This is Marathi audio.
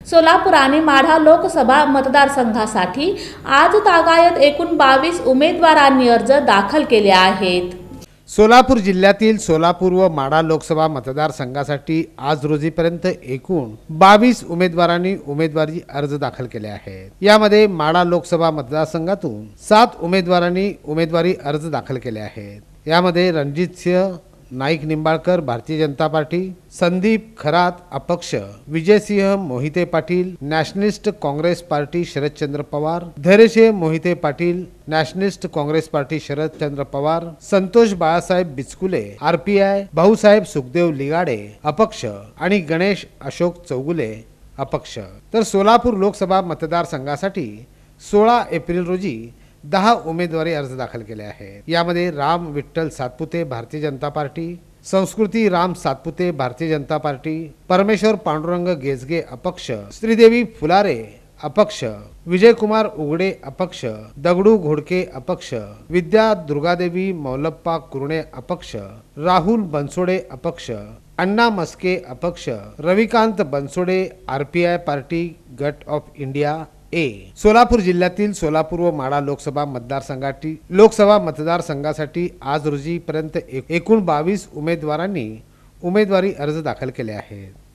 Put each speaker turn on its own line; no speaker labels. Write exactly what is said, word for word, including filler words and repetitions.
सोलापूर आणि माढा लोकसभा मतदारसंघासाठी आज तागायत एकूण बावीस उमेदवारांनी अर्ज दाखल केले आहेत।
सोलापूर जिल्ह्यातील सोलापूर व माढा लोकसभा मतदारसंघासाठी आज रोजीपर्यंत एकूण बावीस उमेदवारांनी उमेदवारी अर्ज दाखल केले आहेत। यामध्ये माढा लोकसभा मतदारसंघातून सात उमेदवारांनी उमेदवारी अर्ज दाखल केले आहेत। यामध्ये रणजित सिंह नाईक निंबाळकर भारतीय जनता पार्टी, संदीप खरात अपक्ष, Vijaysinh Mohite Patil Nationalist Congress Party Sharadchandra Pawar, Dhairyasinh Mohite Patil Nationalist Congress Party Sharadchandra Pawar, Santosh Balasaheb Bichkule RPI, Bhausaheb Sukhdev Ligade अपक्ष आणि गणेश अशोक चौगुले अपक्ष। तर सोलापूर लोकसभा मतदारसंघासाठी सोळा एप्रिल रोजी दहा उमेदवारी अर्ज दाखल केले आहेत। यामध्ये राम विठ्ठल सातपुते भारतीय जनता पार्टी, संस्कृती राम सातपुते भारतीय जनता पार्टी, परमेश्वर पांडुरंग गेजगे अपक्ष, श्रीदेवी फुलारे अपक्ष, विजयकुमार उगडे अपक्ष, दगडू घोडके अपक्ष, विद्या दुर्गादेवी मौलप्पा कुरणे अपक्ष, राहुल बनसोडे अपक्ष, अण्णा मस्के अपक्ष, रविकांत बनसोडे आरपीआय पार्टी गट ऑफ इंडिया ए। सोलापूर जिल्ह्यातील सोलापूर व माढा लोकसभा मतदारसंघासाठी लोकसभा मतदारसंघासाठी आज रोजी पर्यंत एकूण बावीस उमेदवारांनी उमेदवारी अर्ज दाखल केले आहेत।